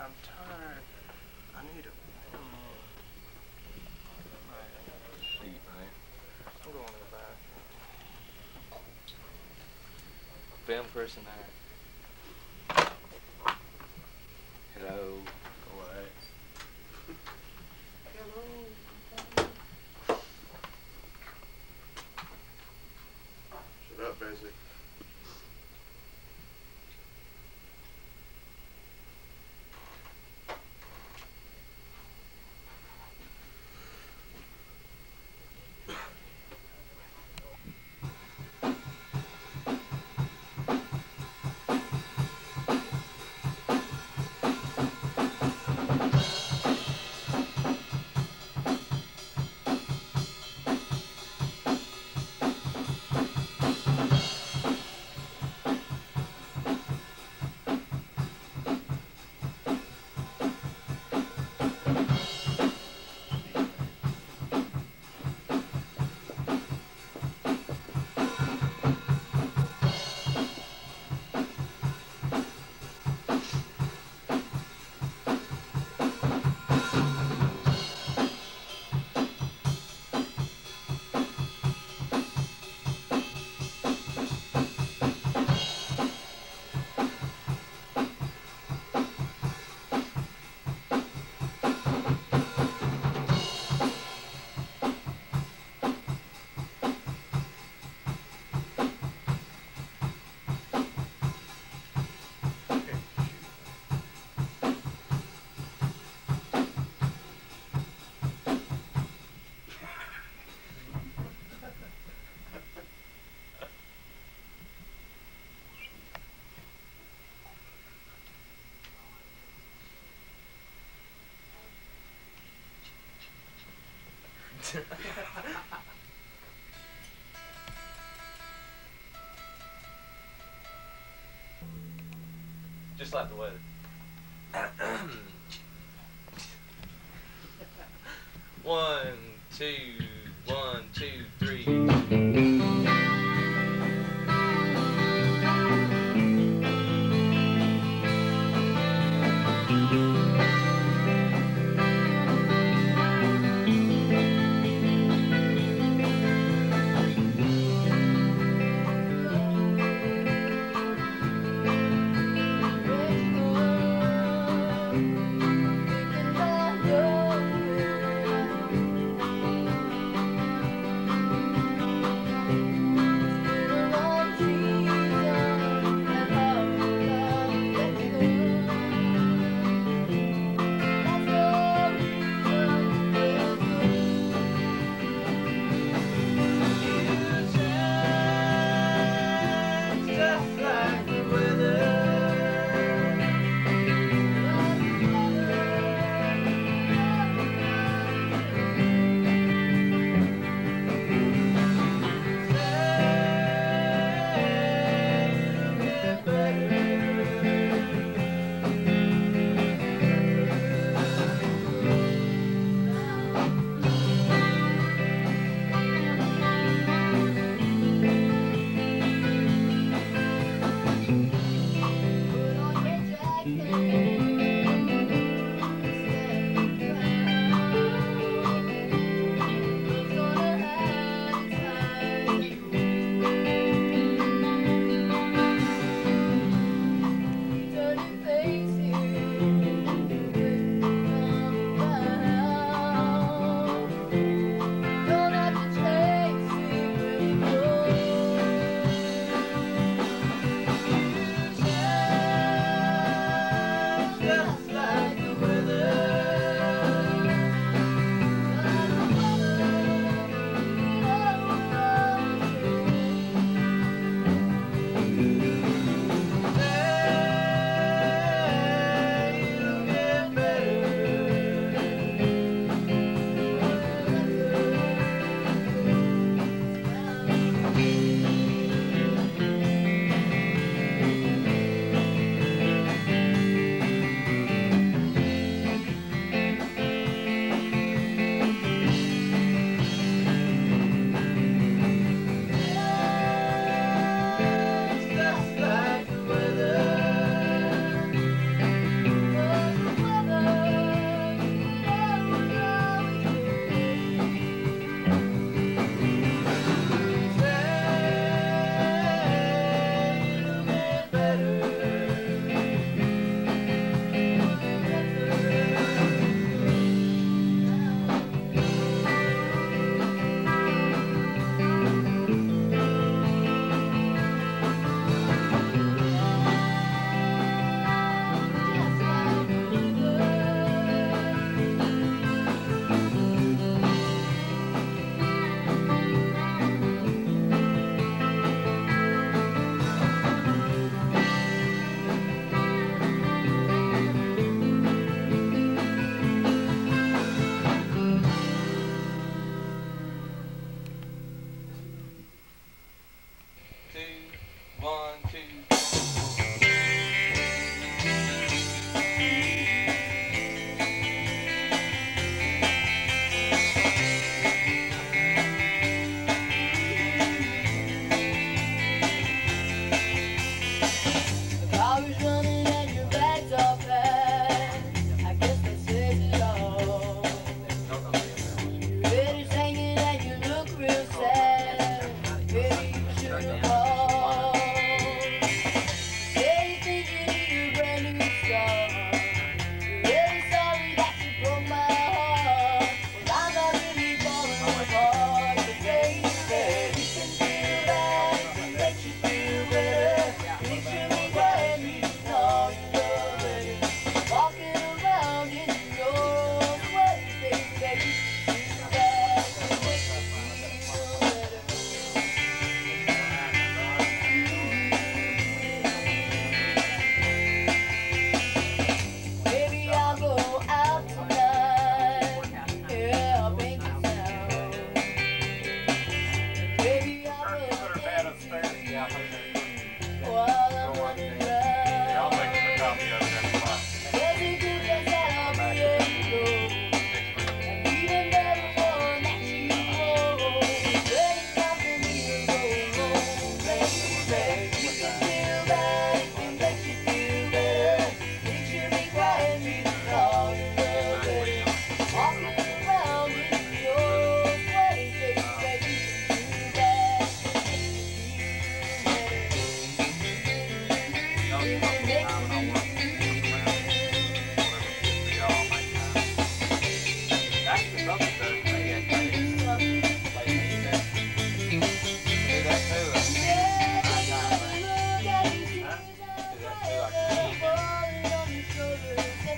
I'm tired. I need a sheet, man. I'm going to the back. Film person there. Hello. Go away. Hello. Shut up, basic. Just like the weather. 1, 2, 1, 2, 3.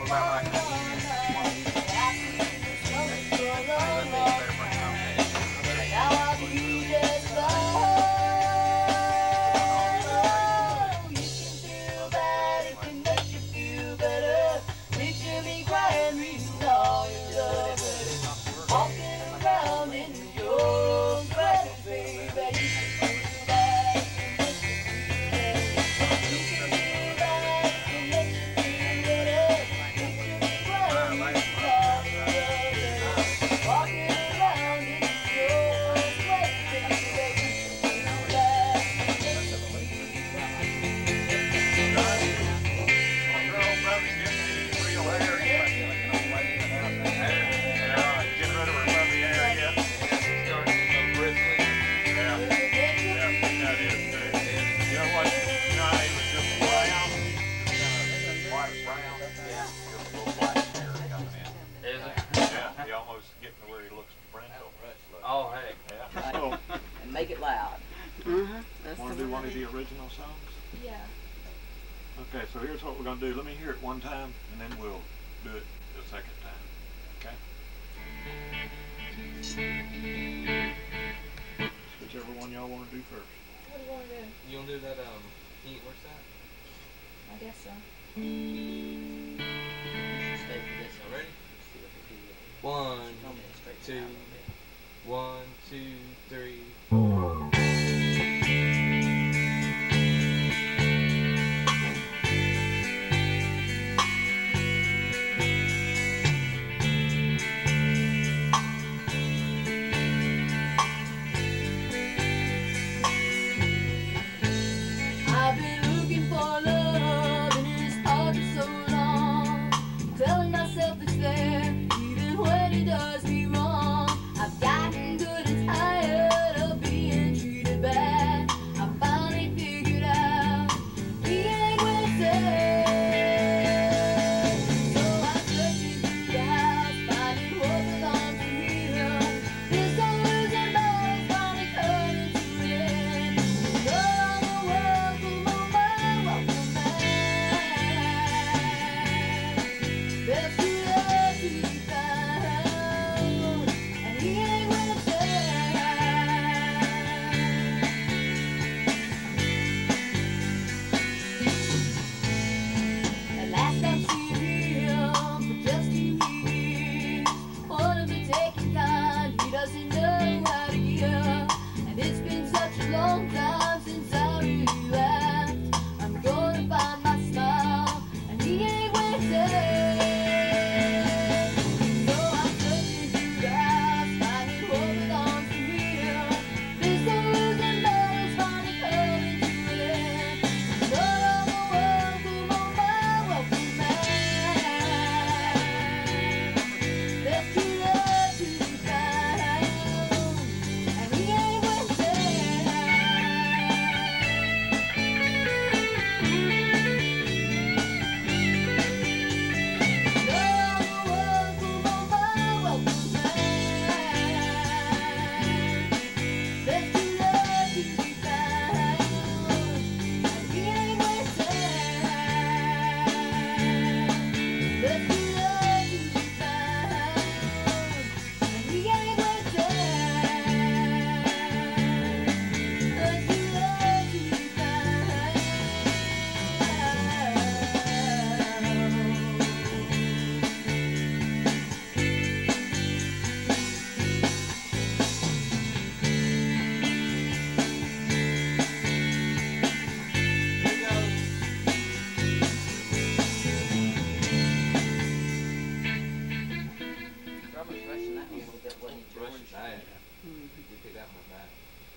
Oh, heck. Yeah. Oh, And make it loud. want to do one of the original songs? Yeah. Okay, so here's what we're going to do. Let me hear it one time, and then we'll do it the second time. Okay? Whichever one y'all want to do first. What do you want to do? You gonna do that, where's that? I guess so. Stay for this. Y'all ready? See what they do. 1, Tell me to straighten 2, it out a little bit. 1, 2, 3, 4. I've been looking for love and it's hard for so long. Telling myself it's there, even when it does me wrong. I've gotten good and tired of being treated bad. I finally figured out he ain't what it says. So I'm searching through the house, finding what belongs to him. This old losing ball's finally coming to an end. No longer welcome on my welcome mat. There's true love to be found, and he ain't what it says. At last I've seen him for just 2 years. One of the taking kind, he doesn't know how to give. And it's been such a long time since I really laughed. I'm gonna find my smile, and he ain't what it says. So I'm searching through the house, finding what belongs to him. This old losing battle's finally coming to an end. No longer welcome on my welcome mat. There's true love to be found, and he ain't what it says. No longer welcome on my welcome mat. There's true love to be found, and he ain't what it says. There's true love to be found, and he ain't what it says. There's true love to be Drummer's rushing that one a little bit, wasn't he, George? Rush that. You pick that one back.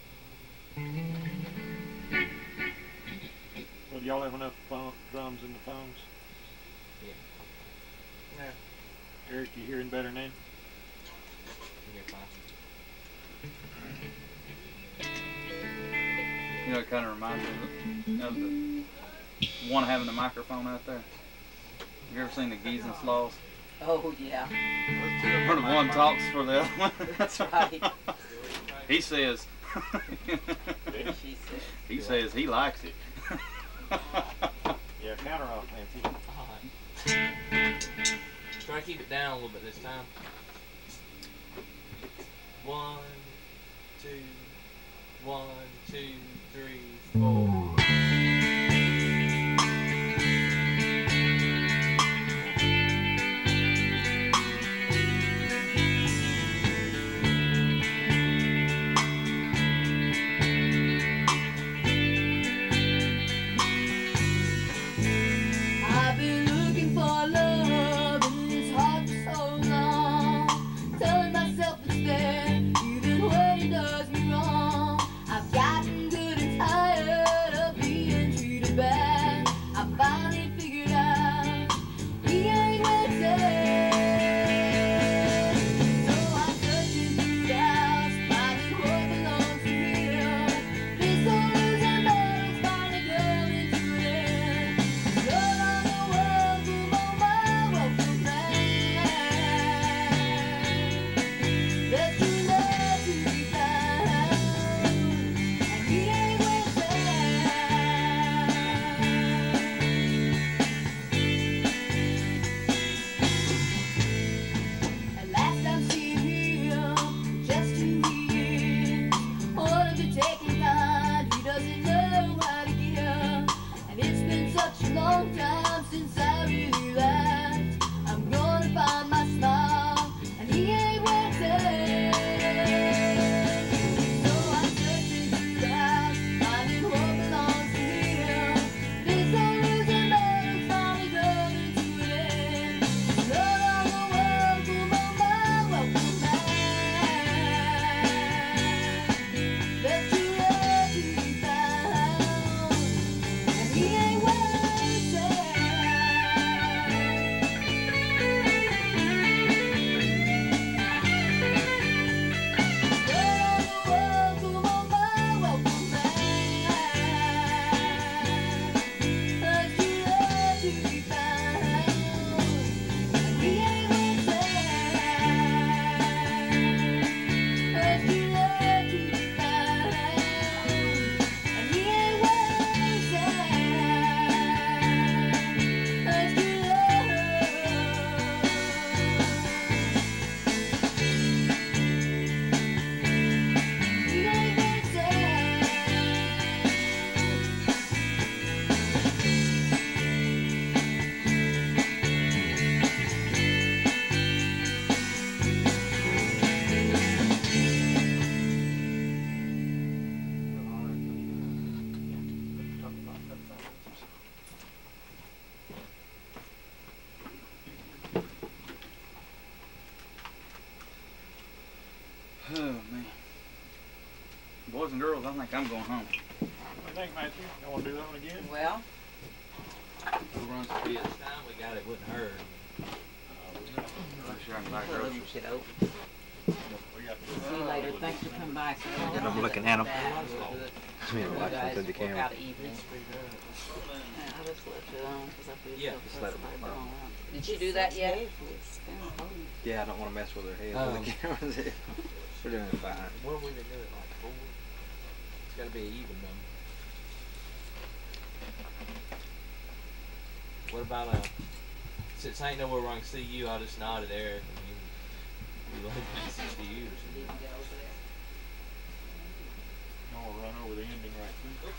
Well, do y'all have enough drums in the phones? Yeah. Eric, you hearing better now? You're fine. You know, it kind of reminds me of the one having the microphone out there. You ever seen the geese and sloths? Oh, yeah. Where the one talks for the other one. That's right. He says. She said. He says he likes it. Yeah, counter off, Nancy. On. to keep it down a little bit this time. 1, 2, 1, 2, 3, 4. I've been looking for love in this heart for so long, telling myself it's there, even when it does me wrong. I've gotten good and tired of being treated bad. I finally figured out he ain't waiting. So I'm searching through the house, finding what belongs to him. These stories and battles finally coming to an end. Love on the welcome on my welcome mat. There's true love to be found, and he ain't waiting. At last I'm seeing him just who he is. One of the taking kind, he doesn't know how to give. And it's been such a long time since I really laughed. I'm gonna find my smile, and he ain't waiting. So I'm searching through the house, finding what belongs to him. These are losing battles finally coming to an end. Love on the welcome on my welcome mat. There's true love to be found, and he ain't waiting. Love on the welcome on my welcome mat. There's true love to be found, and he ain't waiting. There's true love to be found, and he ain't waiting. There's true he ain't waiting. Oh man. Boys and girls, I think I'm going home. What do you think, Matthew? You want to do that one again? Well, We'll run some beer this time. We got it, wouldn't hurt. I'm sure I can buy pull them groceries. shit open. We got See you later. Thanks for coming by. And I'm looking at 'em. We'll do it. I mean, watch guys through the work camera. out evening. Yeah, I just left it on because I feel Yeah, so just close let it to my burn. bone. Did you do that yet? It's kind of cold. Yeah, I don't want to mess with their heads with the cameras. We're doing fine. What have we been doing? Like 4? It's got to be an even number. What about since I ain't nowhere where I can see you, I'll just nod at Eric. I mean, we love message to you or something. You want to run over the ending right quick?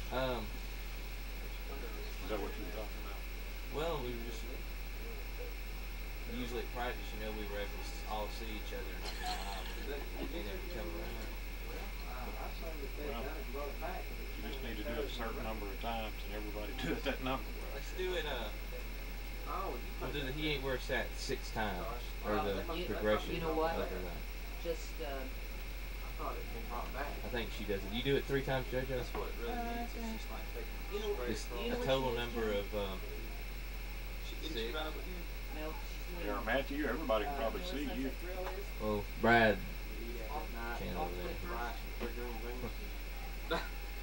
Is that what you were talking about? Well, we were just usually at practice, you know, we were able to all see each other and they never come around. Well, you just need to do it a certain number of times and everybody do it that number. Let's do it. We'll do the he ain't where it's at 6 times, or the progression. You know what? Of the, Just, I think she does it. You do it 3 times, JoJo. That's what it really means. It's just like it's a total number of 6. no, Yeah, Matthew, everybody can probably see you. Well, Brad can't over there.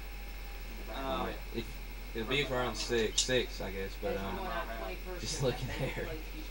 If it'll be around 6, I guess, but just looking there.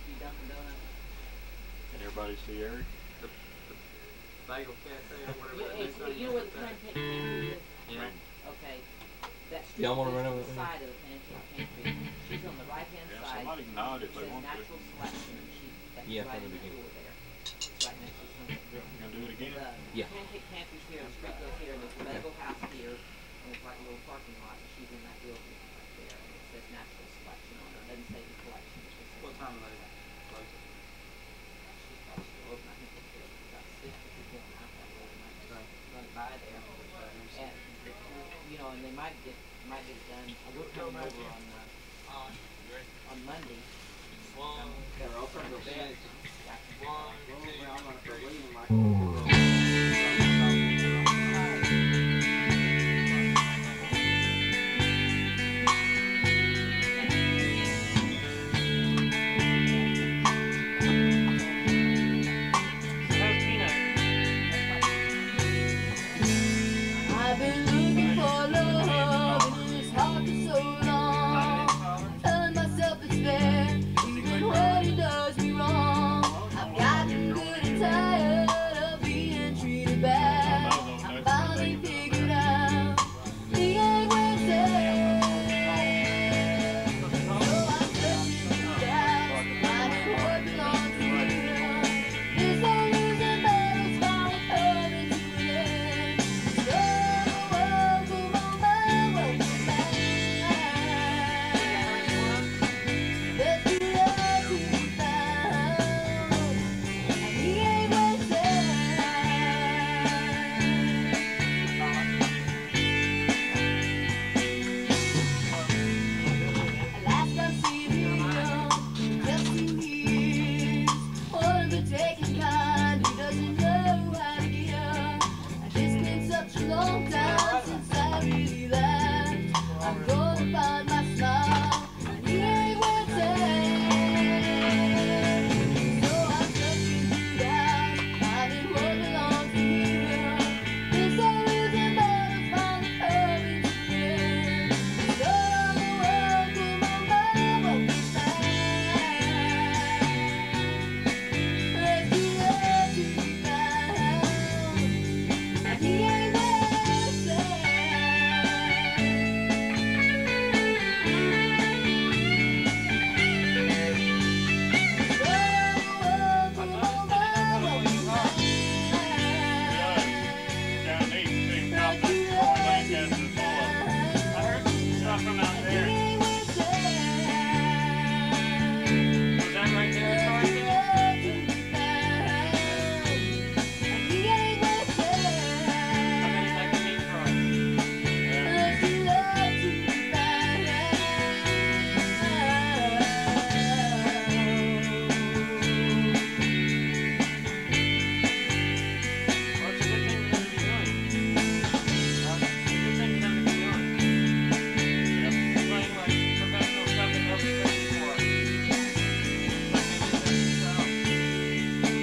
Can everybody see Eric? Bagel Cafe or whatever. You know where the pancake pantry is? Yeah. Okay. That's Y'all wanna run over the there? side of the pancake pantry. She's on the right hand Yeah, side. somebody can nod if It they says want to. natural selection. That's Yeah, right from the in beginning. door there. It's right next to some. You gonna do it again? The Yeah. pancake pantry's here, the street goes here, and there's a medical house here, and it's like a little parking lot, and she's in that building right there, and it says Nashville Selection on it. It doesn't say the collection, it just says. What time are they closing? She's probably still open, I think it's till about 6 if you're going out that way, you might just run it by there. And, you know, and they might get it done, I will come over on Monday. They're open till 6. One, Well, I'm gonna go leave them like I've been looking for love in this heart for so long. Telling myself it's fair, even when it does me wrong. I've gotten good and tired of being treated bad. I finally figured out the ain't worth it. So I'm searching it out, finding what belongs to me. This whole losing battle's finally coming to an end. Long time since I really laughed. I'm gonna find my smile, and he ain't worth it. So I'm searching through that, finding what belongs to him. This old losing battle's finally coming to an end. So I'm the one for my mama was mine. There's too love to be found, and he ain't worth it. Down east, see, South Lancaster is full of. I heard stuff from out there. Was that right there, Sergeant? I bet it's like the meat fries. Well, it's a good thing we're gonna be doing. It's a good thing for them to be doing. Yep. Playing like professional stuff that nobody's played before. Like they did that themselves.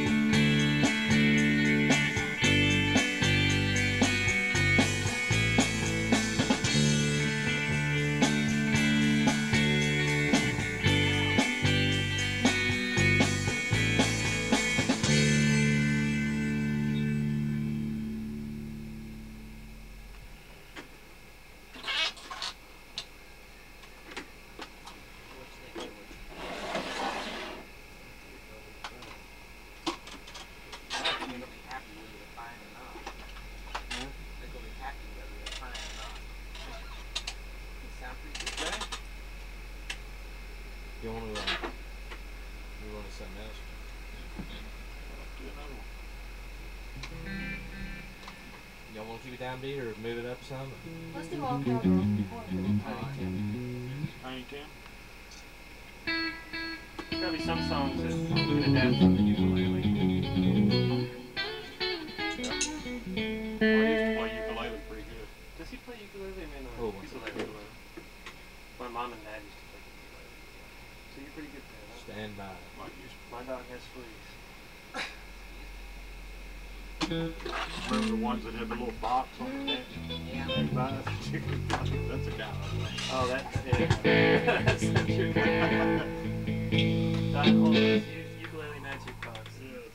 You want to move on to something else? Do another one. Y'all want to keep it down beat or move it up some? Let's do all cover. Tiny Tim? There's gotta be some songs that you can adapt from the ukulele. Yeah. I used to play ukulele pretty good. Does he play ukulele? I mean, Oh, ukulele. My mom and dad used to play ukulele. So you're pretty good there, huh? Stand by. Like used to. My dog has fleas. Remember the ones that had the little box on the neck? Yeah. That's a guy. Oh, that's that's not your guy. Don Holmes, ukulele magic box. Yes.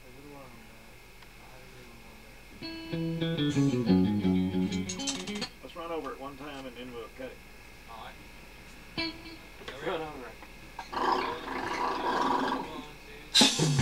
Let's run over it one time and then we'll cut it. Run over it. 1, 2, 3.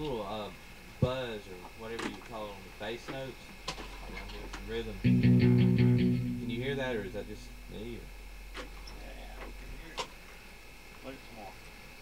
little buzz or whatever you call it on the bass notes. And I'm getting some rhythm. Can you hear that, or is that just me? Or? Yeah, we can hear it. Play some more.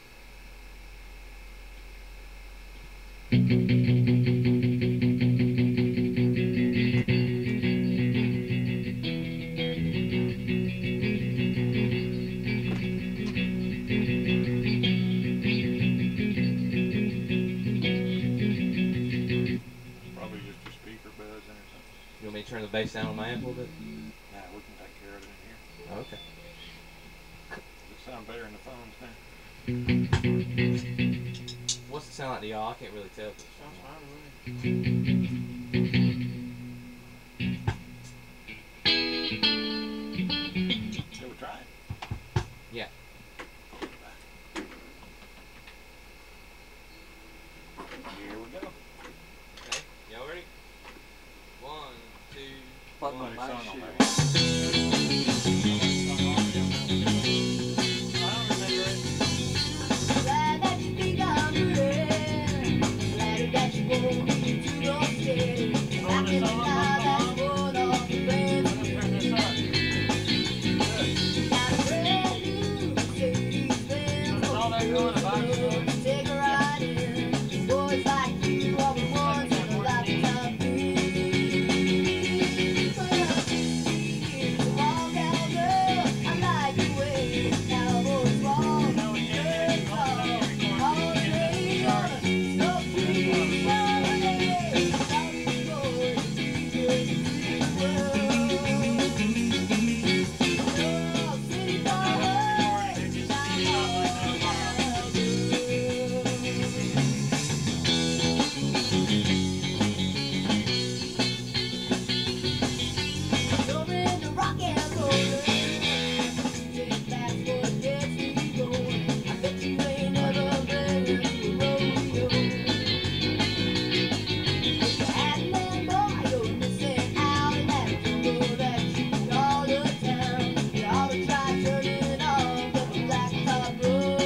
Probably just your speaker buzzing or something. You want me to turn the bass down on my amp a little bit? Nah, we can take care of it in here. Oh, okay. It sound better in the phones now. What's it sound like to y'all? I can't really tell. Sounds fine to me. Shall we try it? Yeah. Here we go. Okay. Y'all ready? 1, 2, Fuck 1. my Somebody sung on shit. that. I don't remember it. Glad that you think I'm real. Glad that you won't be too long steady. I can now that you won't off the bed. I'm gonna turn this up. Got a brand new Mercedes Benz. All that going about it. Take a ride in. Boys like you are the ones in a lifetime thing. Small town girl, I like the way cowboys walk. Shirts off, all the way on. So free, holiday. South Dakota, Jesus, the world. Oh, city boy, You're in the rock and roll. Think that's what gets me going. I bet you ain't never been to a rodeo. If you hadn't been boy, you're missing out in that jungle that you call your town. You ought to try turning off the blacktop road.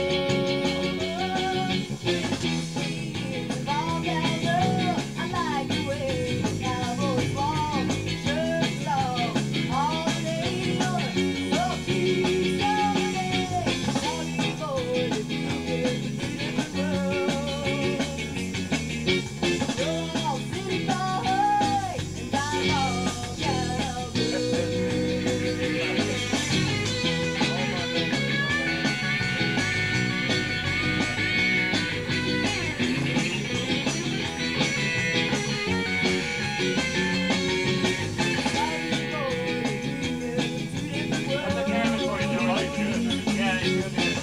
Small town girl, I like the way the cowboys walk. Shirts off, all day on. So please don't let South Dakota be a different world. You're all city boy, and I'm all cowboy. Put the camera for you, Joe. Really good. Yeah, it's real good.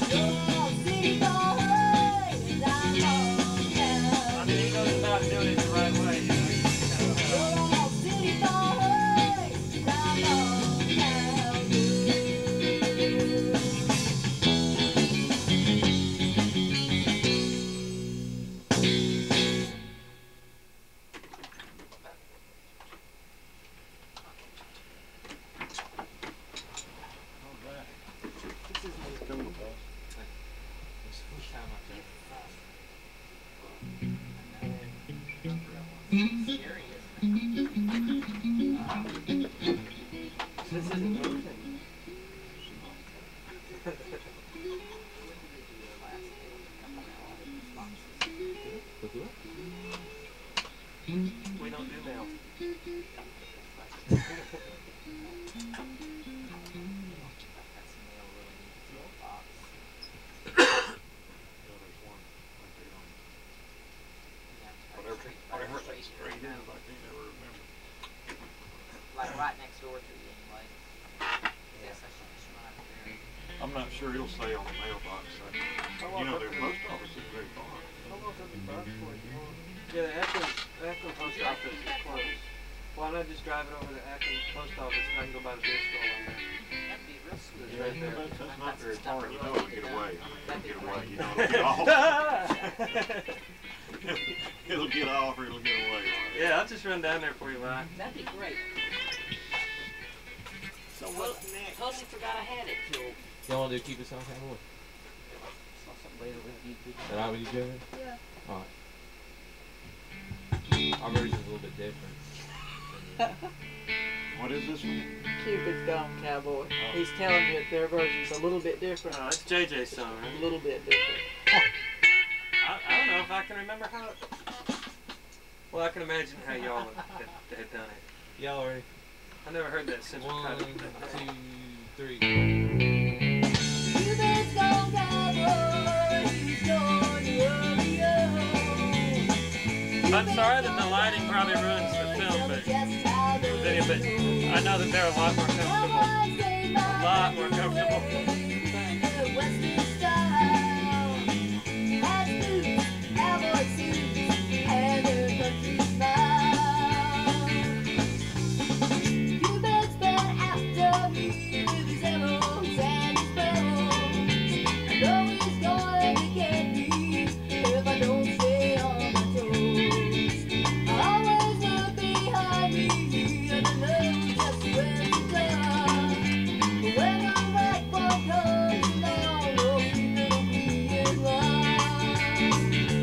I mean, he knows about doing it the right way. You know, Alright. This is Cool, boss. It's the first time I've done it. Scary, isn't it? This isn't moving. Look what? we don't do mail. There's one right there on whatever that street is, I can't ever remember. Like right next door to you anyway. Guess I should just run up there. I'm not sure it'll say on the mailbox. You know, their post office is very far. Yeah, the Akron post office is closed. Why not just drive it over to Akron post office and I can go by the beer store on there? That'd be real sweet. Yeah, right there. that's not very Stuff far. You really know it'll need get done. away. I mean, That'd it'll be get away. great. You know, it'll get off. It'll get off or it'll get away. Right? Yeah, I'll just run down there for you, Mike. That'd be great. So what's next? Totally forgot I had it till Y'all want to do keep us on camera? saw something later with you. Is that all right with you, Joe? Yeah. Alright. Our version's a little bit different. What is this one? Cupid's Gone Cowboy. Oh. He's telling you that their version's a little bit different. Oh, it's JJ's song, A right? little bit different. I don't know if I can remember how it... Well, I can imagine how y'all had done it. Y'all ready? I never heard that since we cut 1, it. 2, 3. Cupid's gone cowboy, he's going to rodeo. I'm sorry that the lighting probably ruins the film, but I know that they're a lot more comfortable. A lot more comfortable. Western style, hats, boots, cowboy suits, and their country smile. Cupid's been after me with his arrows and his bows. I know he's going to get me if I don't stay on my toes. I always look behind me and I know just where to go. But when the right one comes along, oh, keep it on me in line.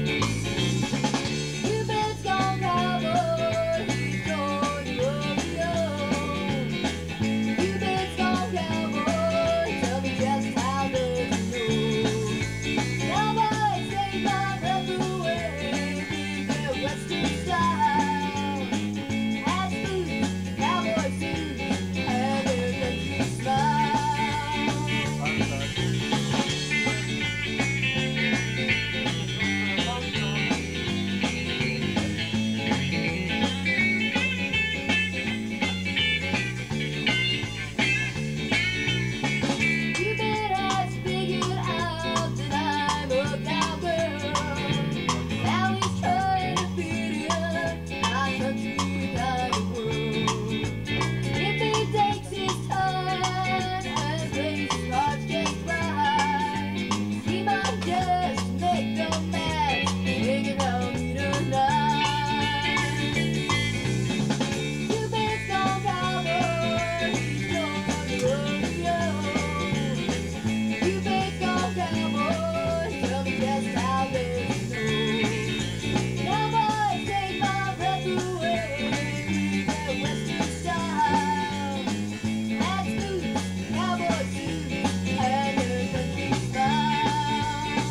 Cupid's gone cowboy, he's going to rodeo. Cupid's gone cowboy, tell me just how does he know? Cowboys take my breath away with their western style. Hats, boots, cowboy suits, and their country smile. Cupid has figured out that I'm a cowgirl. Now he's trying to fit in my country kind of world. If he takes his time and plays his cards just right, he might just make a match hanging around me tonight. Cupid's gone cowboy, he's going to rodeo. Cupid's gone cowboy, tell me just how does he know? Cowboys take my breath away with their western style. Hats, boots, cowboy suits, and their country smile.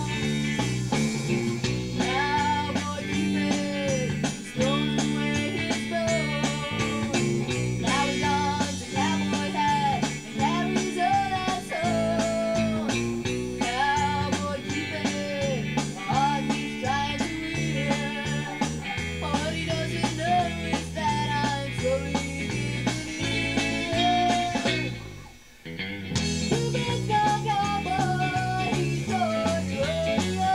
Cowboy Cupid, he's thrown away his bow. Now he's on to cowboy hat and carries a lasso. Cowboy Cupid, my heart he's trying to win. What he doesn't know is that I'm slowly giving in. Cupid's gone cowboy, he's going to rodeo.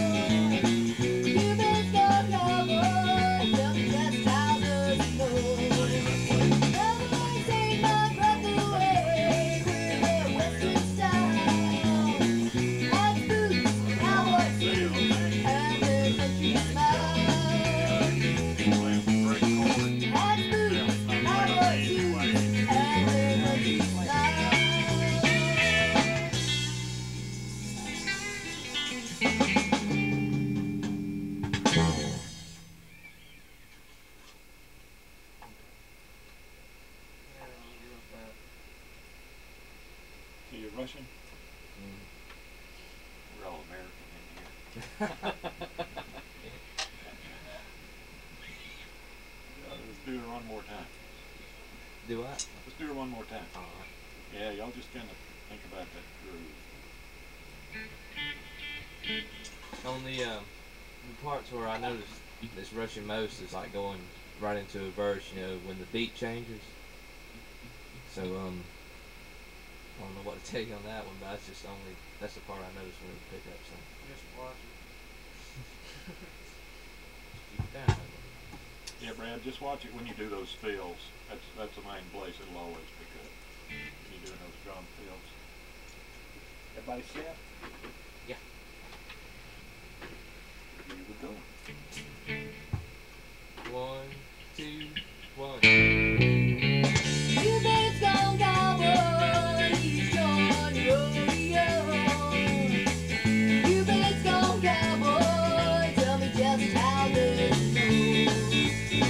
Cupid's gone cowboy, tell me just how does he know? Cowboys take my breath away with their western style. Hats, boots, cowboy suits, and their country smile. Hats, boots, cowboy suits, and their country smile. So you're Russian? We're all American in here. Let's do it one more time. Do I? Let's do it one more time. Alright. Yeah, y'all just kind of think about that groove. On the parts where I noticed this rushing most is like going right into a verse, you know, when the beat changes. So I don't know what to tell you on that one, but that's the part I noticed when we pick up something. Just watch it. Keep it down. Yeah, Brad, just watch it when you do those fills. That's the main place it'll always pick up. When you're doing those drum fills. Everybody set? Yeah. Here we go. 1, 2, 1. Cupid's gone cowboy, he's going to rodeo. Cupid's gone cowboy, tell me just how does he know?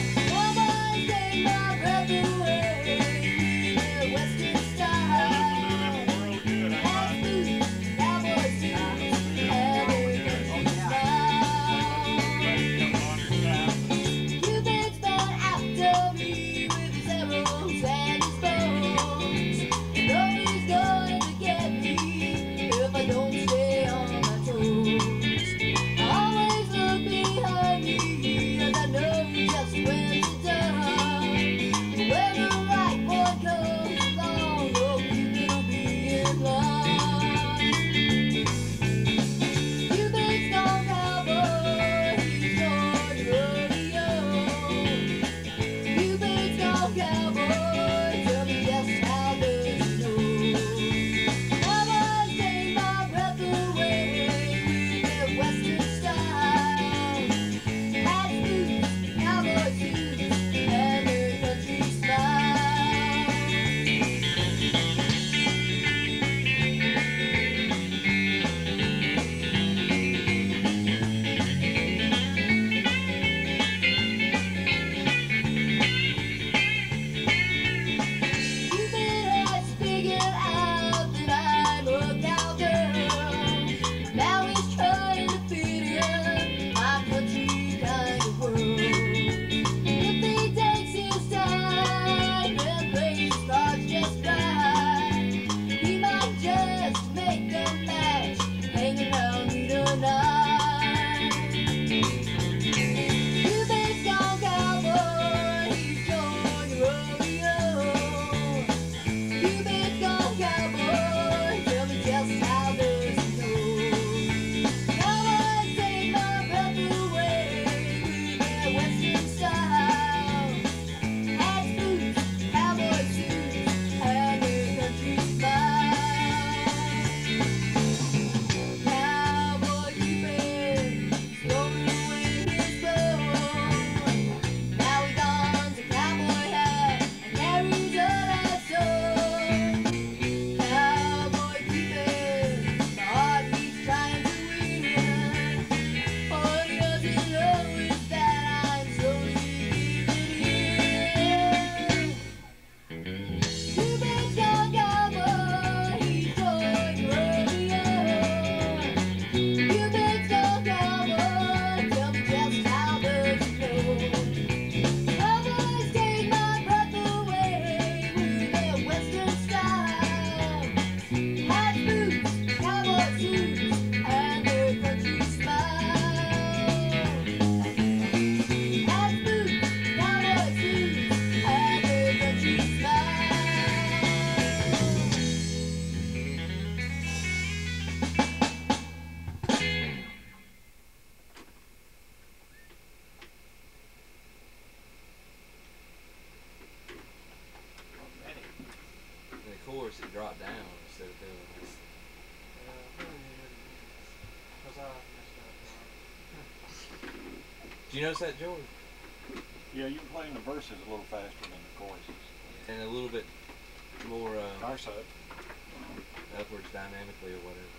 Do you notice that, George? Yeah, you're playing the verses a little faster than the choruses. And a little bit more Our side. upwards dynamically or whatever.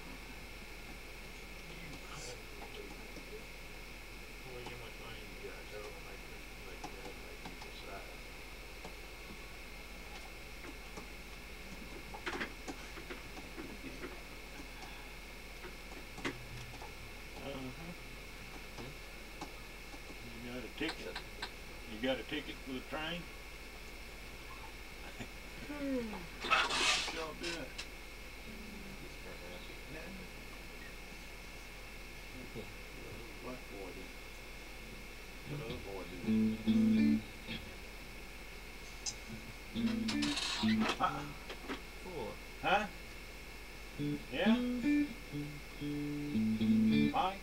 You got a ticket. You got a ticket for the train? Y'all do it. Black boy did. That other boy did. Cool. Huh? Yeah? Mike?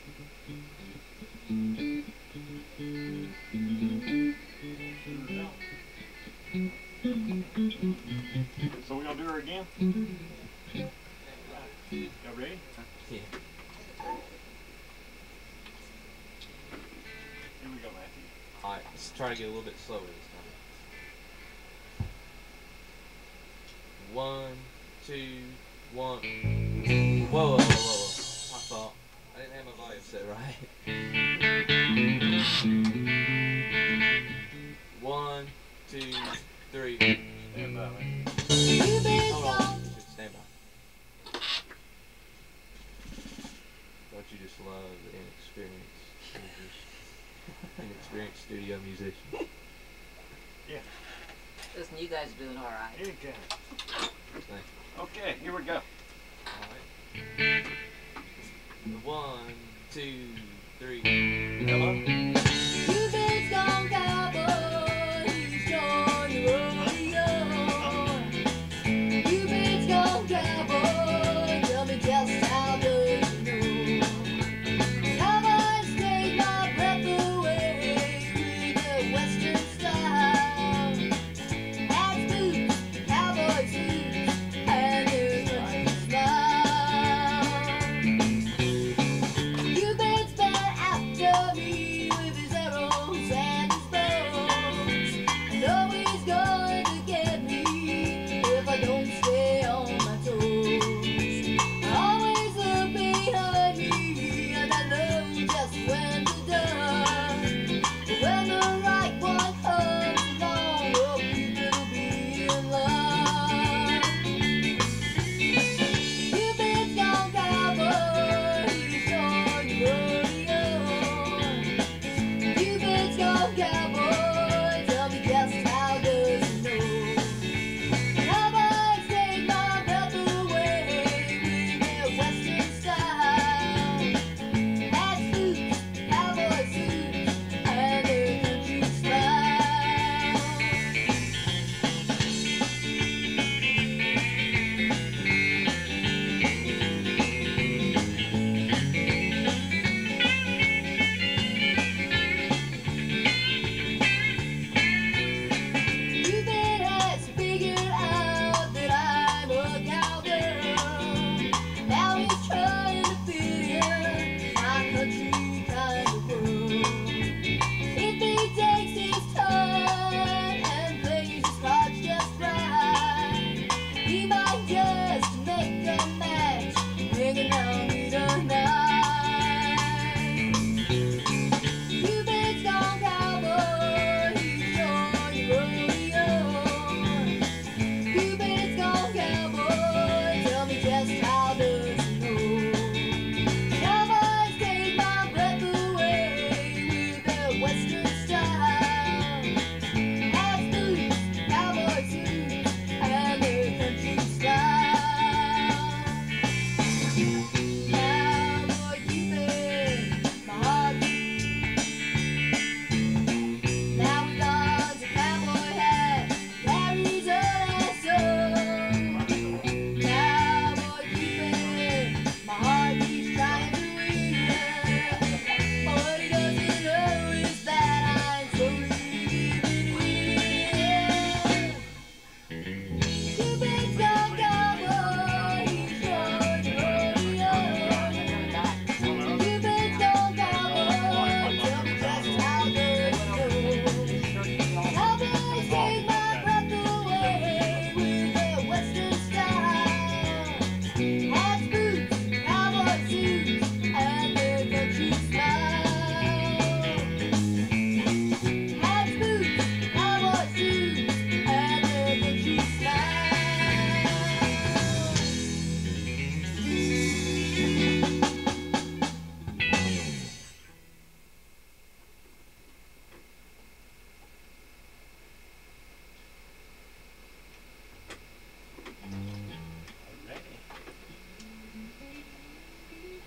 So we gonna do her again? Y'all ready? Yeah. Here we go, Matthew. Alright, let's try to get a little bit slower this time. 1, 2, 1. Whoa, whoa, whoa, whoa. My fault. I didn't have my volume set right. 1, 2, 3. Stand by, man. Hold on. Stand by. Don't you just love the inexperienced studio musician? Yeah. Listen, you guys are doing all right. Anytime. Thanks. Okay, here we go. Alright. 1, 2, 3. Hello? Cupid's gone cowboy, he's joined the rodeo. Cupid's gone cowboy, tell me just how do you know? Cowboys take my breath away with their western style. Hats, boots, cowboy suits, and their country smile. Cupid's been after me with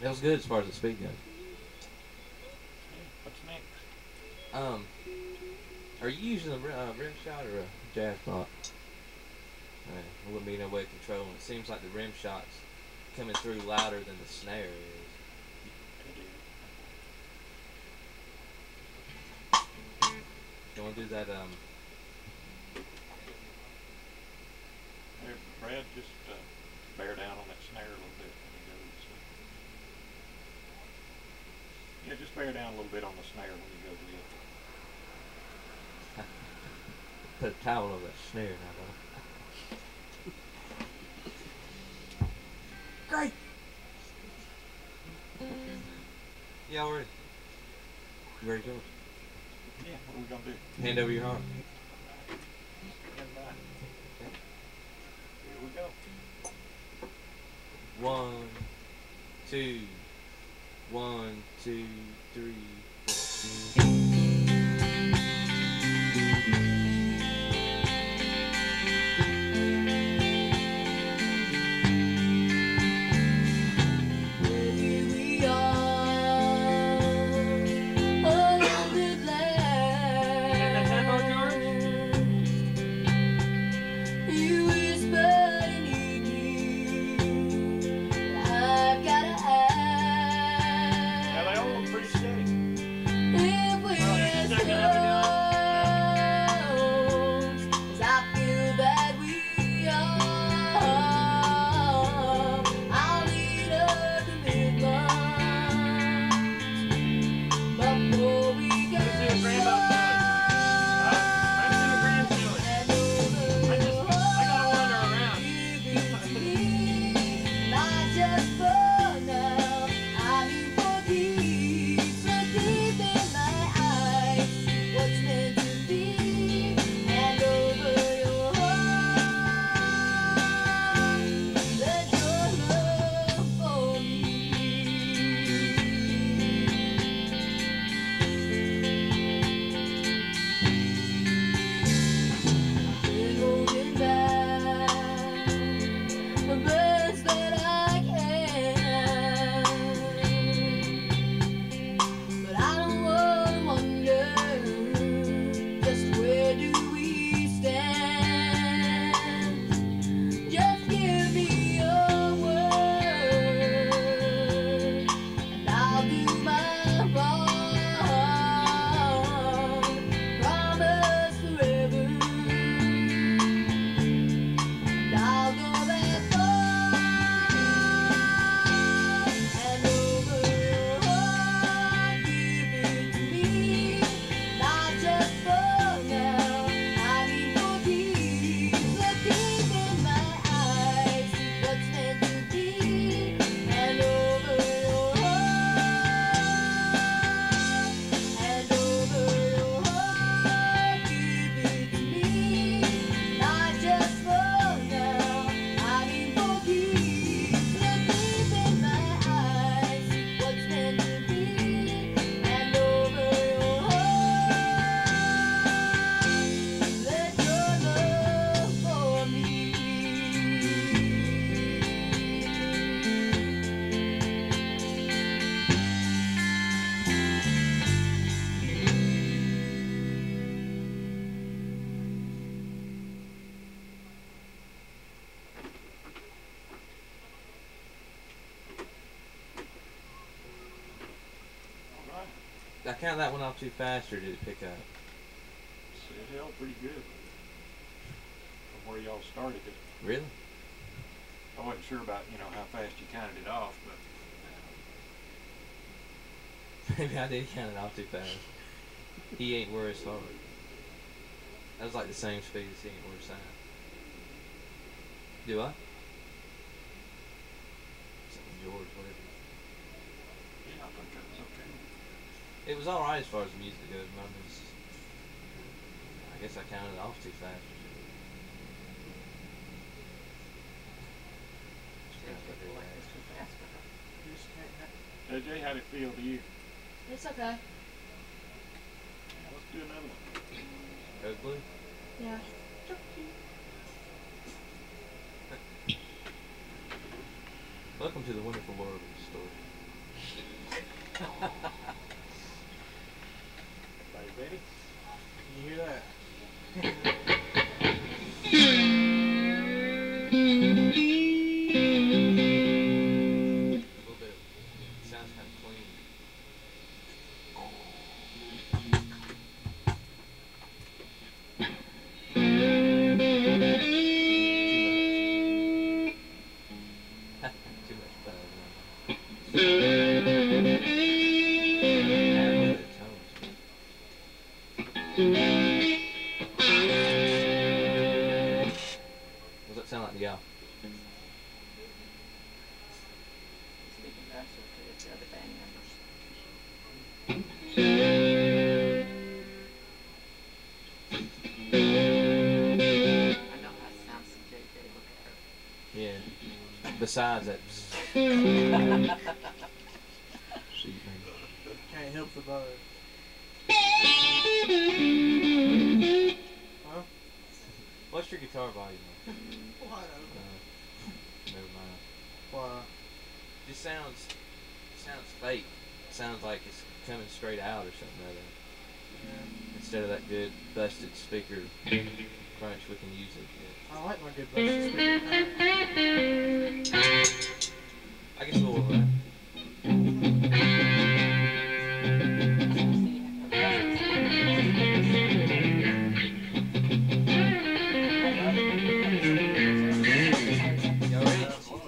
was good as far as the speed goes. Yeah, what's next? Are you using a rim shot or a jazz clock? There wouldn't be no way of controlling. It seems like the rim shot's coming through louder than the snare is. You want to do that? There, Brad, just bear down on that snare a little bit when you go to sleep. Yeah, just bear down a little bit on the snare when you go to sleep. Put a towel over that snare now, though. Great. Yeah, already. You ready to go? Yeah, what are we gonna do? Hand over your heart. Stand by. Here we go. 1, 2, 1, 2, 3, 4. Here we are, all of it And the tempo, George? You whispered in evening, I've gotta ask. Yeah, they all look pretty steady. If we're Oh, you're just not gonna have to close, 'cause I feel that we are. I'll need a commitment before we get Let's see what Grandma's doing. Let's see what Grand's doing. I gotta wander around. Not just for now, I mean for keeps. Look deep in my eyes, what's meant to be, and over your heart, let your love for me. Been holding back the best that I can, but I don't wanna wonder just where do we stand. Just give me your word, and I'll do my part. Promise forever, and I'll go that far. And over your heart, give it to me, not just for now, I mean for keeps. Look deep in my eyes, see what's meant to be, and over your heart, and over your heart, give it to me, not just for now, I mean for keeps. Look deep in my eyes, see what's meant to be, and over your heart, let your love for me. All right. I count that one off too fast, or did it pick up? So it held pretty good from where y'all started it. Really? I wasn't sure about, how fast you counted it off, but Maybe I did count it off too fast. He ain't where it's hard. That was like the same speed as he ain't where it's at. Do I? Something George, whatever. yeah, I think that was okay. It was alright as far as the music goes, but I guess I counted it off too fast. JJ, how'd it feel to you? It's okay. Yeah, let's do another one. Goes blue? Yeah. Welcome to the wonderful world of the story. Everybody ready? You hear that? A little bit. Sounds kind of clean. Too much buzz. Add a little bit of tones. Does that sound like the gal? Speaking faster to the other band members. I know how it sounds to JJ. Look at her. Yeah. Besides that. Shoot, man. Can't help the buzz. Huh? What's your guitar volume? What? Never mind. Why? Just sounds fake. Sounds like it's coming straight out or something like that. Yeah. Instead of that good busted speaker crunch we can use it. I like my good busted speaker. I guess we'll that. Y'all ready?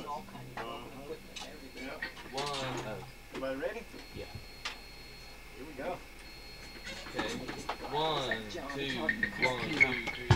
Everybody ready? Yeah. Here we go. Okay. 1, 2, 1, 2, 3.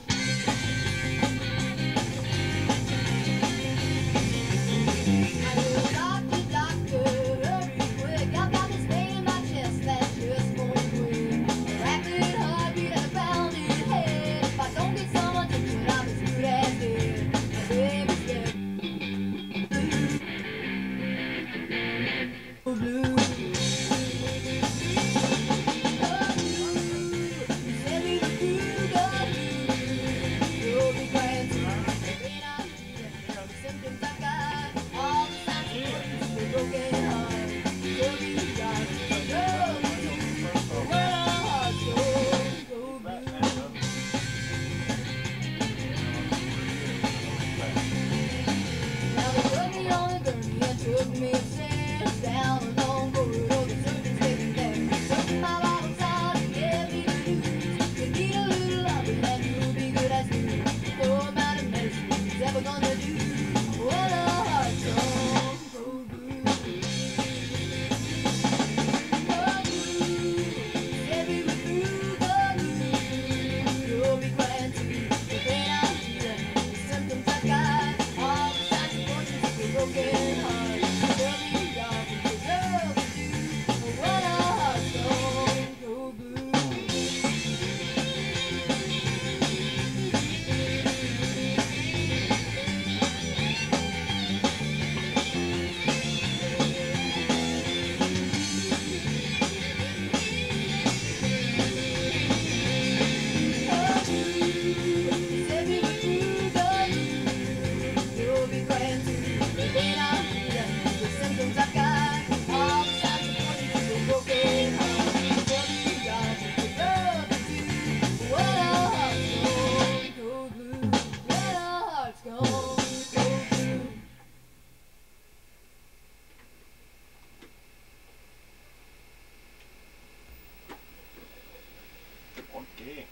Okay.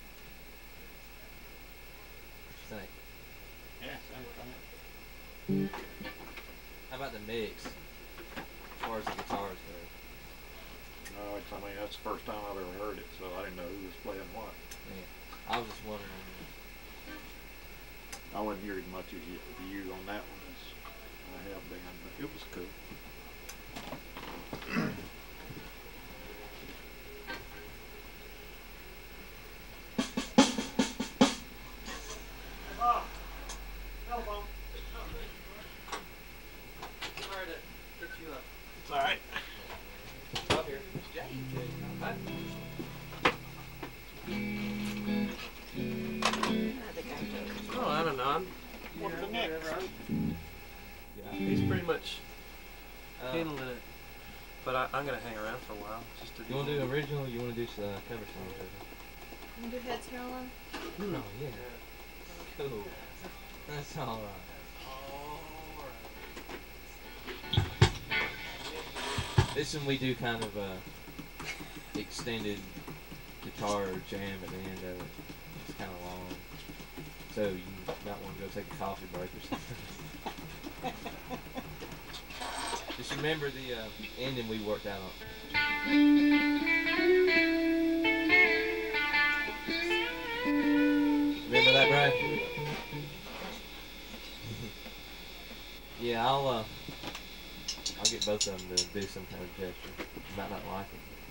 What you think? Yeah, sounds fine. How about the mix? As far as the guitars go. No, I mean, that's the first time I've ever heard it, so I didn't know who was playing what. Yeah. I was just wondering. I wouldn't hear as much as you on that one as I have been, but it was cool. Sorry to get you up. It's alright. Up here. Oh, I don't know. What's the next? Yeah. He's pretty much handling it. But I'm gonna hang around for a while. Just to You want to do original or you want to do cover songs? You do Heads Carolina? Oh, yeah. Cool. That's alright. This one we do kind of extended guitar jam at the end of it. It's kind of long. So you might want to go take a coffee break or something. Just remember the ending we worked out on. Remember that, Brad? Yeah, I'll get both of them to do some kind of gesture. You might not like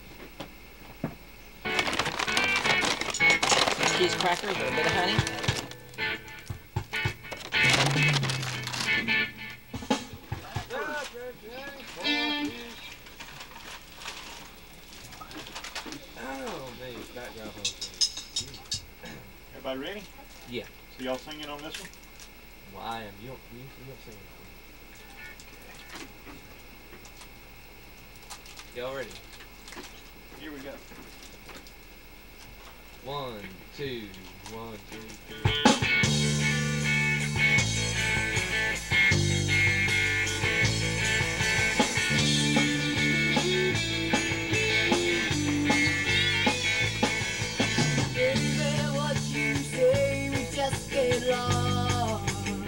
it. Cheese crackers, a little bit of honey. Oh, man, background vocals. Everybody ready? Yeah. So y'all singing on this one? Well, I am. You don't sing it. Y'all ready? Here we go. 1, 2, 1, 2, 3. Baby, what you say, we just get lost.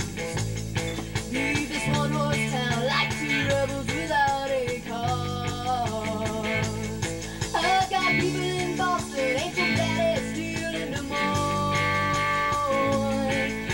Leave this one horse town like two rebels without a cause. I got people in Boston, ain't so bad at stealing Des Moines.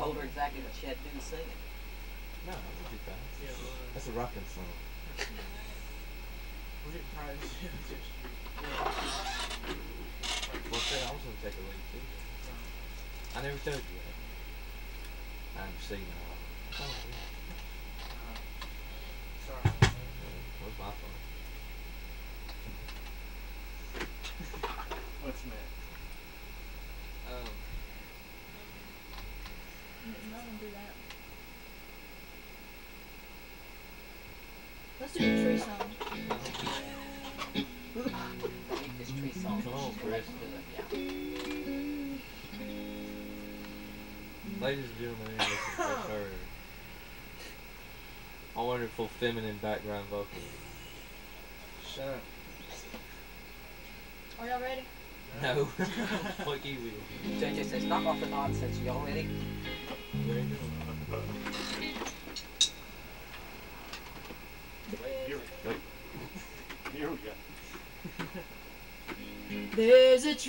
told her exactly what she had to do to sing it. No, that was too fast. Yeah, well, That's a rockin' song. we'll get prizes. Well, I said I was gonna take a lead too. I never told you that. I'm senile. Oh, yeah. Sorry. That was my fault. What's next? No one do that. Let's do the tree song. I think this tree song. Come on, she's Chris. gonna do it, yeah. Ladies and gentlemen, this is her a wonderful feminine background vocal. Shut up. Are y'all ready? No. Fuck you will. JJ says, knock off the nonsense. You all ready? Very good. Here we go. There's a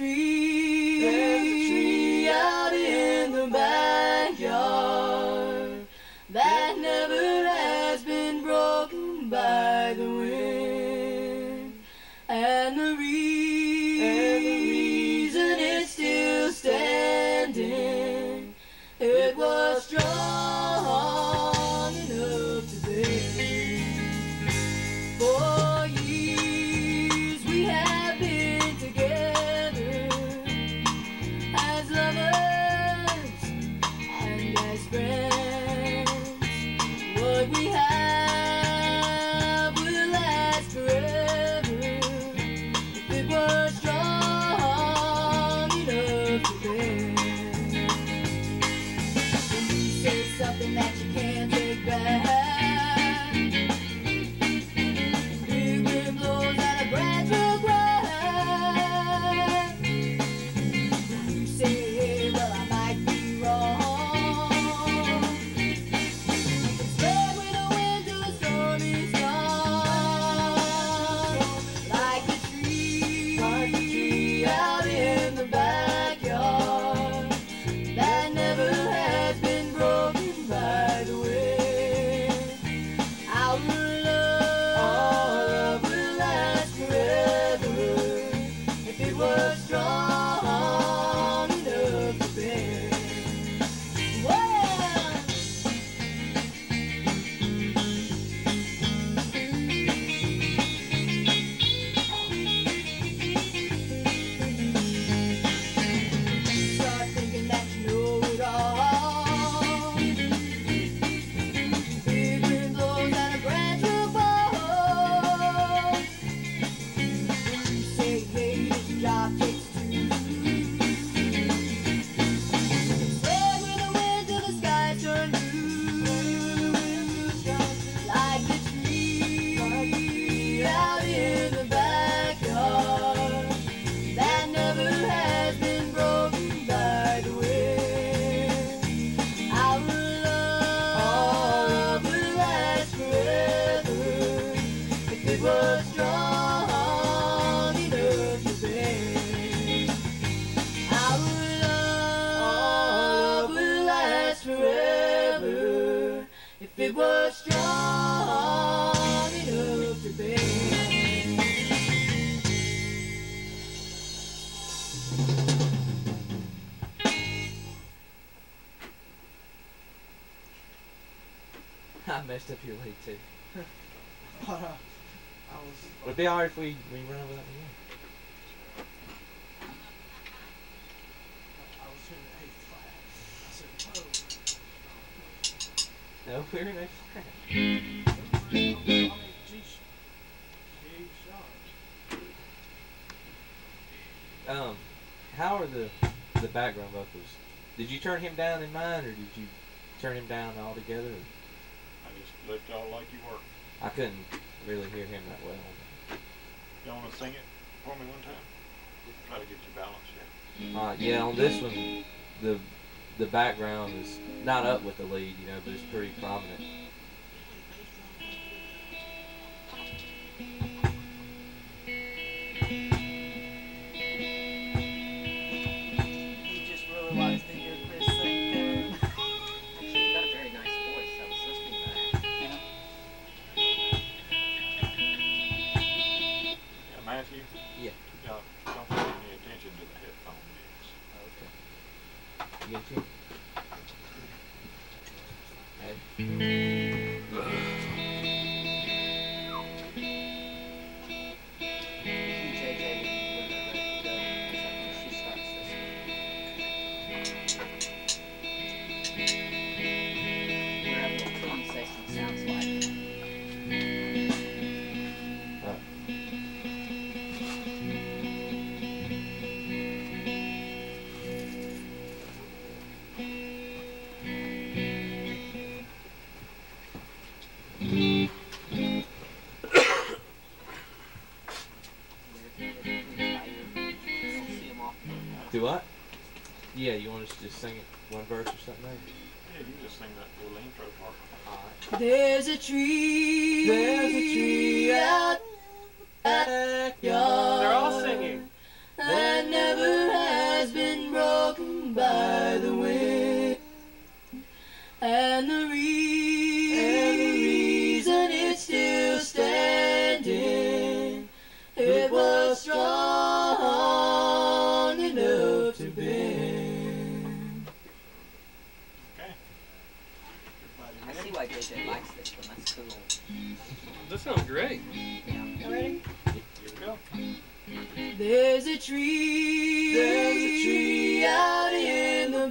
tree out in the backyard that never has been broken by the wind, and the reason it's still standing, it was strong enough to bear. For years we have been together as lovers and as friends. What we have will last forever if it was strong enough to bear. When you say something that you can't take back, big wind blows and a branch will crack. You say, hey, well, I might be wrong. Spread with the wind till the storm is gone. Like the tree out in the backyard that never has been broken by the wind. Our love will last forever if it was strong enough to bear. Well, start thinking that you know it all. Big wind blows and a branch will fall. When you say, hey, this job takes two. Spread with the wind till the skies turn blue. Like the tree out in the backyard that never has been broken by the wind. Our love will last forever if it was strong enough to bear. Our love will last forever if it was strong enough to bear. I messed up your lead too. But, I was. Would it be alright if we run over that again? I was in the 8th flat. I said, whoa. No, we're in a flat. I mean, G sharp. How are the background vocals? Did you turn him down in mine, or did you turn him down altogether? I just left y'all like you were. I couldn't really hear him that well. Y'all want to sing it for me one time? Just try to get your balance here. Yeah, on this one, the background is not up with the lead, you know, but it's pretty prominent. He just really likes to hear Chris sing. JJ when they're ready to go, 'cause I think she starts this week. Wherever the clean session sounds like. Do what? Yeah, you want us to just sing it one verse or something? Maybe? Yeah, you can just sing that little intro part. Alright. There's a tree out in the backyard. They're all singing. That never has been broken by the wind. And the reason it's still standing, it was strong enough to bend. Okay. I see why JJ likes this one. That's cool. This sounds great. Yeah. You ready? Here we go. There's a tree out in the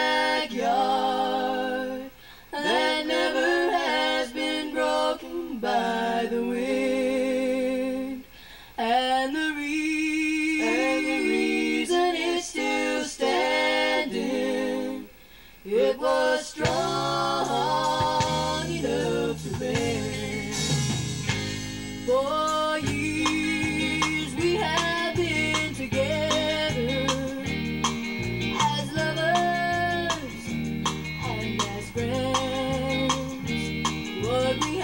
backyard that never has been broken by the wind. And the reason it's still standing, it was strong enough to bend. For years we have been together as lovers and as friends. What we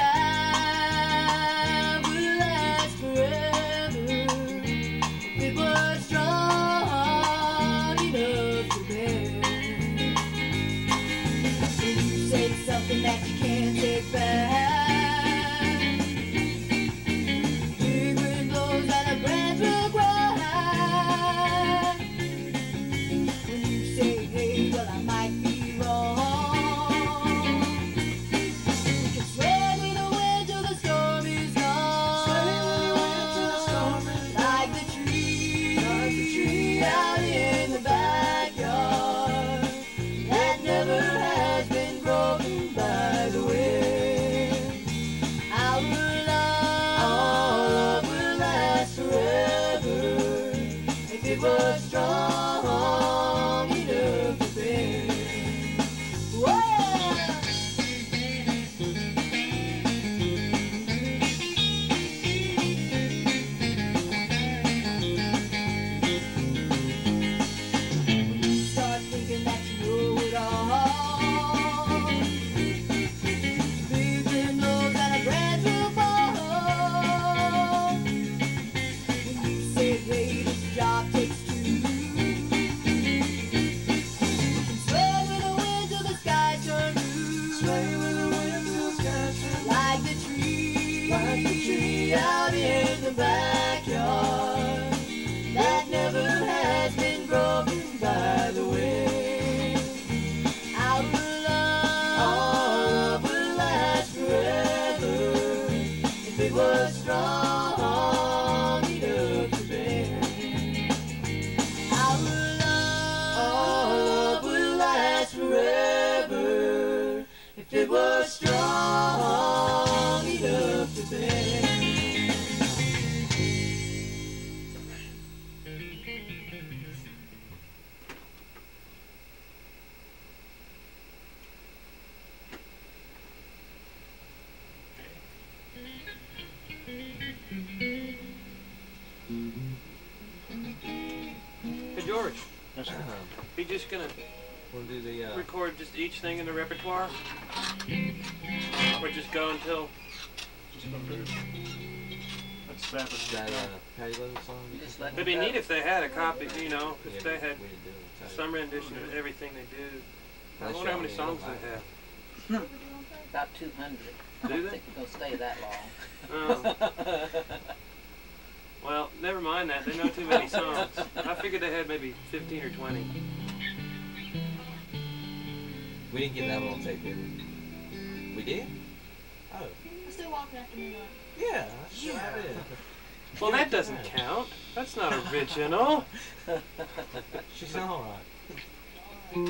have will last forever if it was strong enough to bend. When you say something that you can't take back, big wind blows and a branch will cry. When you say, hey, well, I might be wrong, we can sway with the wind till the storm is gone. Like the tree out in the backyard that never has been broken by the wind. Our love will last forever if it was strong enough to bend. Whoa! When you start thinking that you know it all, big wind blows and a branch will fall. When you say, hey, this job takes two, you can sway with the wind till the sky turns blue. Sway with the wind till the sky turns blue. Like the tree out in the backyard that never has been broken by the wind. Our love will last forever if it was strong enough to bend. Our love will last forever if it was strong enough to bend. Hey George, Yes, sir. you just gonna We'll do the record just each thing in the repertoire? Or just go until Just gonna do that's seven. that Halo song. You just let it'd be them neat go. if they had a copy, you know, Yeah, if they had we didn't do it. some rendition of everything they do. I Unless wonder how y'all many need songs them they back. have. About 200. I Do don't they? think we're gonna stay that long. Oh. Well, never mind that. They know too many songs. I figured they had maybe 15 or 20. We didn't get that one on tape, did we? We did? Oh. I'm still walking after midnight. Yeah, sure I did. Well, that doesn't count. That's not original. She's alright. We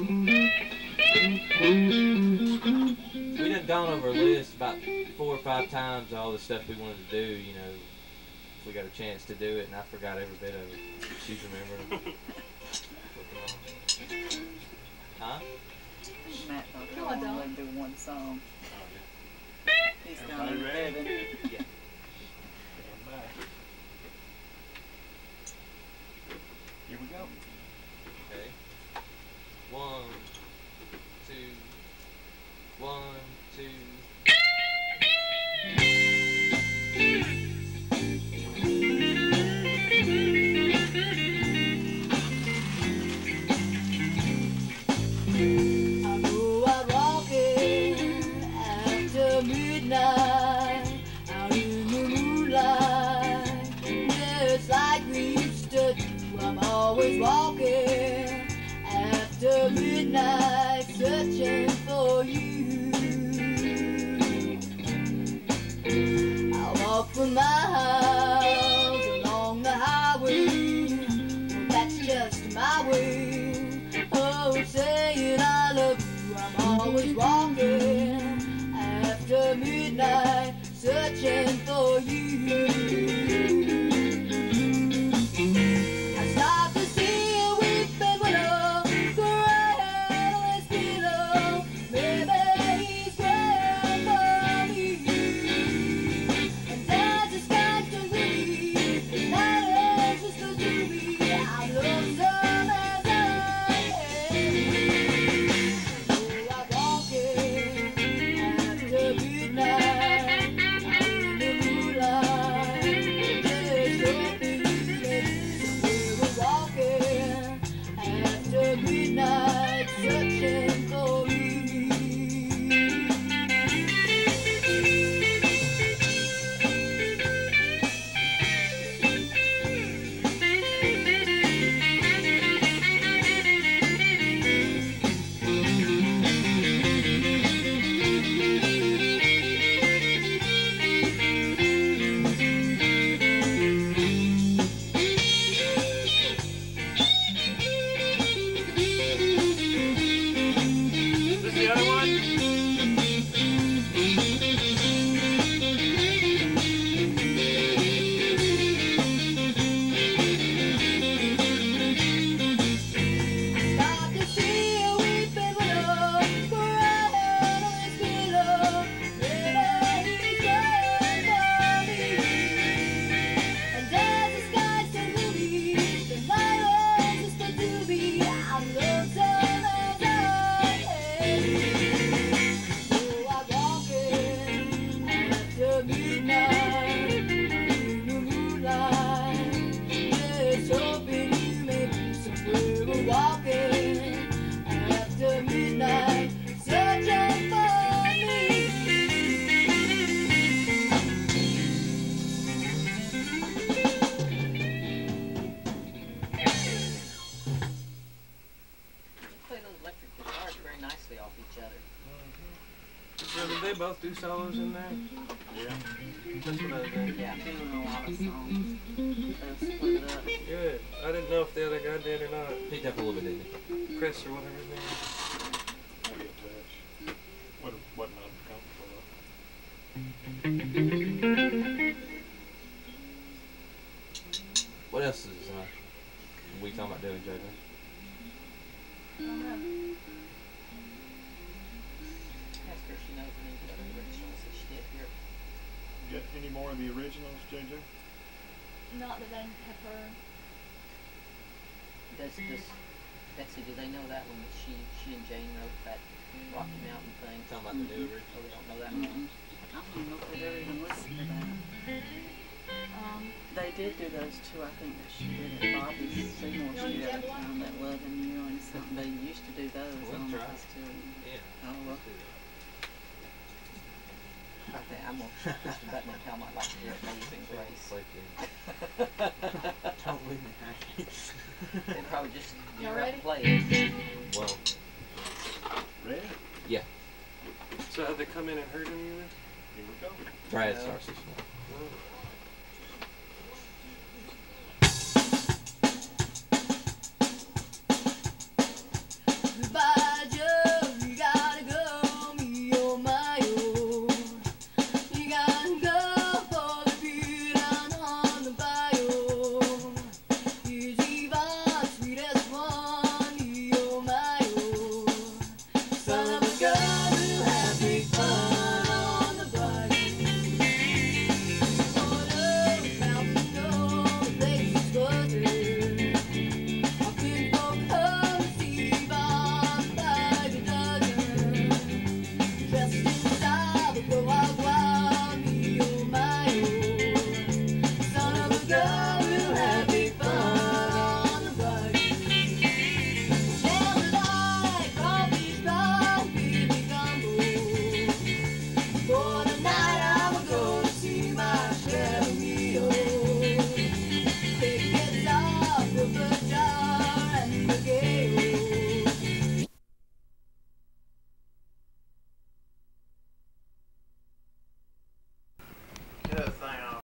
done gone over a list about 4 or 5 times all the stuff we wanted to do, you know, if we got a chance to do it, and I forgot every bit of it. She's remembering. Huh? Matt thought No, I I don't. only do one song. He's down in Everybody ready? heaven. Yeah. Stand back. Here we go. Okay. 1, 2, 1, 2. I go out walking after midnight, out in the moonlight, just like we used to do. I'm always walking after midnight, searching for you. I walk from my house along the highway, well, that's just my way. Oh, saying I love you, I'm always walking after midnight, searching for you. I start to see a weeping willow, crying on his pillow. Maybe he's crying for me. And as the skies turn gloomy, the night is whispered to me, I'm lonesome as I am. So I'm walking after midnight, out in the moonlight, just hoping you may be somewhere. We're walking after midnight, searching for me. Is this the other one? Start to see a weeping willow, crying on his pillow. Maybe he's crying for me. And as the skies turn gloomy, the night winds whisper to me, I'm lonesome as I am. So I'm walking after midnight, in the moonlight, just hoping you may be somewhere. We're walking after midnight, searching for me. You play those electric guitars very nicely off each other. So did they both do solos in there? Yeah. That's what I was thinking. Yeah. Doing a lot of songs. They'll split it up. Good. I didn't know if the other guy did or not. Picked up a little bit, didn't he? Chris or whatever his name is. Maybe a touch. Wasn't uncomfortable. What else is we talking about doing, JJ? I don't know. Ask her if she knows any of the other originals that she did here. Get any more of the originals, JJ? Not that I have heard. Does Betsy, do they know that one that she and Jane wrote that Rocky Mountain thing? Talking about the new original. Oh, they don't know that one? Mm-mm. I don't even know if they've ever even listened to that. They did do those two, I think, that she did at Bobby's Seymour Street at the time, that Loving You and something. They used to do those. We'll I don't know try. if they still. Yeah. Oh, well. Okay, I'm gonna push the button and tell them I'd like to hear Amazing Grace. Like, Don't leave me hanging. They probably just Y'all never ready? play it. well, Ready? So So have they come in and heard any of this? Here we go. Brad Yeah. starts this one. Oh.